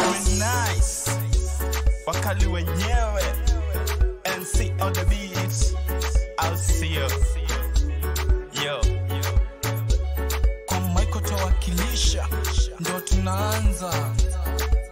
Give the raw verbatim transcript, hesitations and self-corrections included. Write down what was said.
Nice wakali wenyewe N C on the beat. I'll see you yo kwa Michael tawakilisha ndo tunaanza.